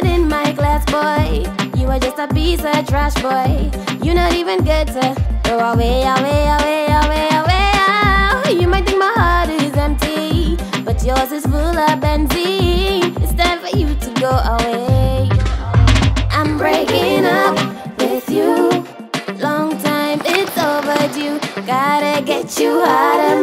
good in my class, boy. You are just a piece of trash, boy. You're not even good to go away, away, away, away, away. Oh. You might think my heart is empty, but yours is full of benzene. It's time for you to go away. I'm breaking up with you. Long time, it's overdue. Gotta get you out of